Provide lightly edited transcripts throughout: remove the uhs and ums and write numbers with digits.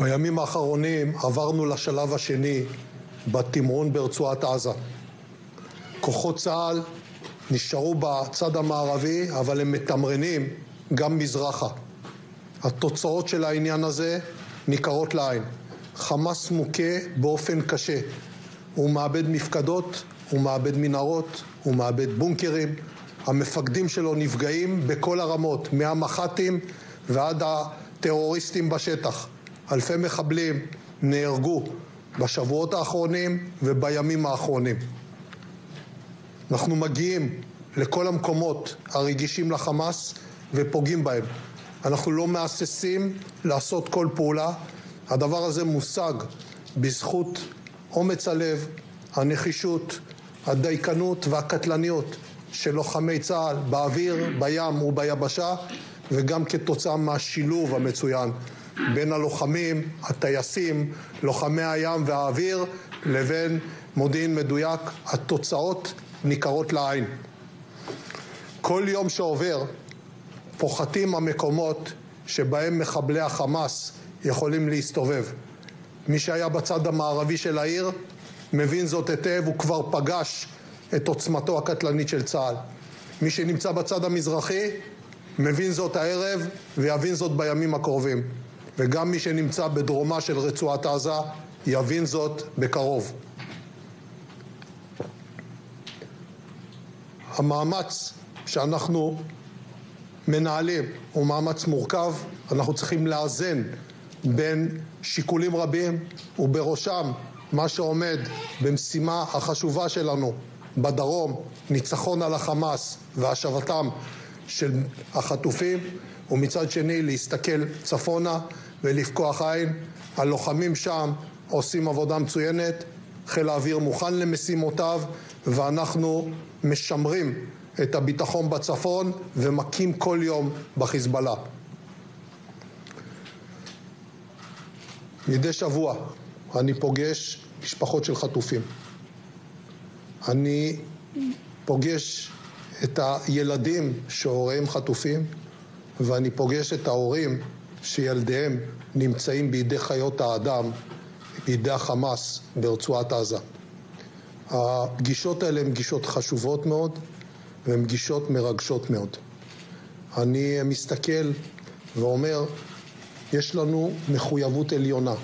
בימים האחרונים עברנו לשלב השני בתמרון ברצועת עזה. כוחות צה"ל נשארו בצד המערבי, אבל הם מתמרנים גם מזרחה. התוצאות של העניין הזה ניכרות לעין. חמאס מוכה באופן קשה. הוא מאבד מפקדות, הוא מאבד מנהרות, הוא מאבד בונקרים. המפקדים שלו נפגעים בכל הרמות, מהמח"טים ועד הטרוריסטים בשטח. אלפי מחבלים נהרגו בשבועות האחרונים ובימים האחרונים. אנחנו מגיעים לכל המקומות הרגישים לחמאס ופוגעים בהם. אנחנו לא מהססים לעשות כל פעולה. הדבר הזה מושג בזכות אומץ הלב, הנחישות, הדייקנות והקטלניות של לוחמי צה"ל באוויר, בים וביבשה, וגם כתוצאה מהשילוב המצוין בין הלוחמים, הטייסים, לוחמי הים והאוויר, לבין מודיעין מדויק. התוצאות ניכרות לעין. כל יום שעובר פוחתים המקומות שבהם מחבלי החמאס יכולים להסתובב. מי שהיה בצד המערבי של העיר מבין זאת היטב, הוא כבר פגש את עוצמתו הקטלנית של צה"ל. מי שנמצא בצד המזרחי מבין זאת הערב ויבין זאת בימים הקרובים. וגם מי שנמצא בדרומה של רצועת עזה יבין זאת בקרוב. המאמץ שאנחנו מנהלים הוא מאמץ מורכב. אנחנו צריכים לאזן בין שיקולים רבים, ובראשם מה שעומד במשימה החשובה שלנו בדרום, ניצחון על החמאס והשבתם של החטופים, ומצד שני להסתכל צפונה ולפקוח עין. הלוחמים שם עושים עבודה מצוינת, חיל האוויר מוכן למשימותיו, ואנחנו משמרים את הביטחון בצפון ומכים כל יום בחיזבאללה. מדי שבוע אני פוגש משפחות של חטופים. אני פוגש את הילדים שהוריהם חטופים, ואני פוגש את ההורים שילדיהם נמצאים בידי חיות האדם, בידי החמאס ברצועת עזה. הפגישות האלה הן פגישות חשובות מאוד, והן פגישות מרגשות מאוד. אני מסתכל ואומר, יש לנו מחויבות עליונה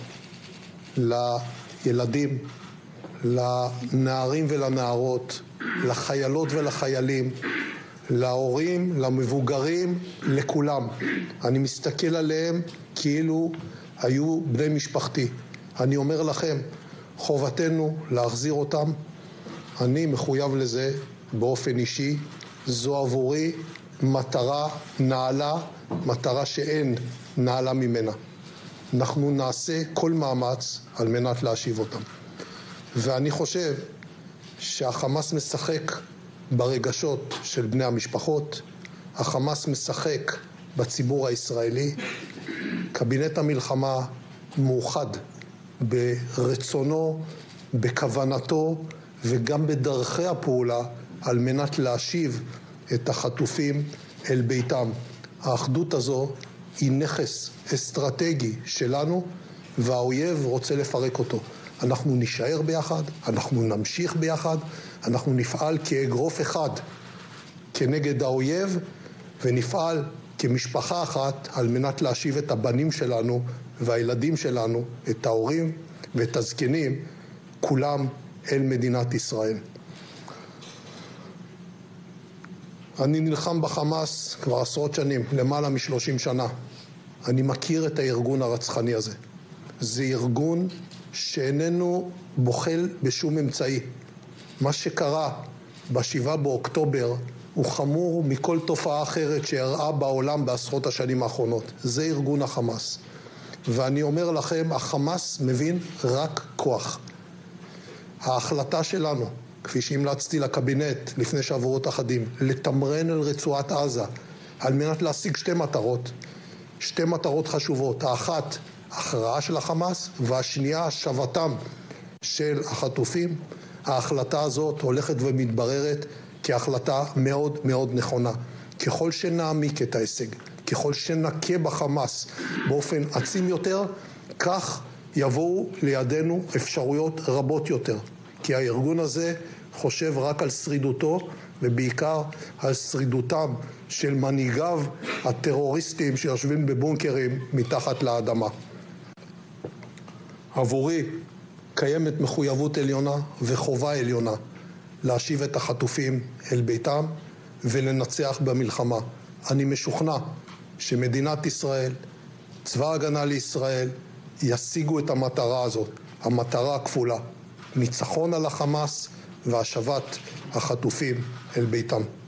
לילדים, לנערים ולנערות, לחיילות ולחיילים, להורים, למבוגרים, לכולם. אני מסתכל עליהם כאילו היו בני משפחתי. אני אומר לכם, חובתנו להחזיר אותם. אני מחויב לזה באופן אישי. זו עבורי מטרה נעלה, מטרה שאין נעלה ממנה. אנחנו נעשה כל מאמץ על מנת להשיב אותם. ואני חושב שהחמאס משחק ברגשות של בני המשפחות, החמאס משחק בציבור הישראלי. קבינט המלחמה מאוחד ברצונו, בכוונתו וגם בדרכי הפעולה על מנת להשיב את החטופים אל ביתם. האחדות הזו היא נכס אסטרטגי שלנו, והאויב רוצה לפרק אותו. אנחנו נשאר ביחד, אנחנו נמשיך ביחד, אנחנו נפעל כאגרוף אחד כנגד האויב, ונפעל כמשפחה אחת על מנת להשיב את הבנים שלנו והילדים שלנו, את ההורים ואת הזקנים, כולם אל מדינת ישראל. אני נלחם בחמאס כבר עשרות שנים, למעלה מ-30 שנה. אני מכיר את הארגון הרצחני הזה. זה ארגון שאיננו בוחל בשום אמצעי. מה שקרה ב7 באוקטובר הוא חמור מכל תופעה אחרת שהראה בעולם בעשרות השנים האחרונות. זה ארגון החמאס. ואני אומר לכם, החמאס מבין רק כוח. ההחלטה שלנו, כפי שהמלצתי לקבינט לפני שבועות אחדים, לתמרן על רצועת עזה על מנת להשיג שתי מטרות חשובות. האחת, הכרעה של החמאס, והשנייה, השבתם של החטופים. ההחלטה הזאת הולכת ומתבררת כהחלטה מאוד מאוד נכונה. ככל שנעמיק את ההישג, ככל שנכה בחמאס באופן עצים יותר, כך יבואו לידינו אפשרויות רבות יותר, כי הארגון הזה חושב רק על שרידותו, ובעיקר על שרידותם של מנהיגיו הטרוריסטים שיושבים בבונקרים מתחת לאדמה. עבורי קיימת מחויבות עליונה וחובה עליונה להשיב את החטופים אל ביתם ולנצח במלחמה. אני משוכנע שמדינת ישראל, צבא ההגנה לישראל, ישיגו את המטרה הזאת, המטרה הכפולה, ניצחון על החמאס והשבת החטופים אל ביתם.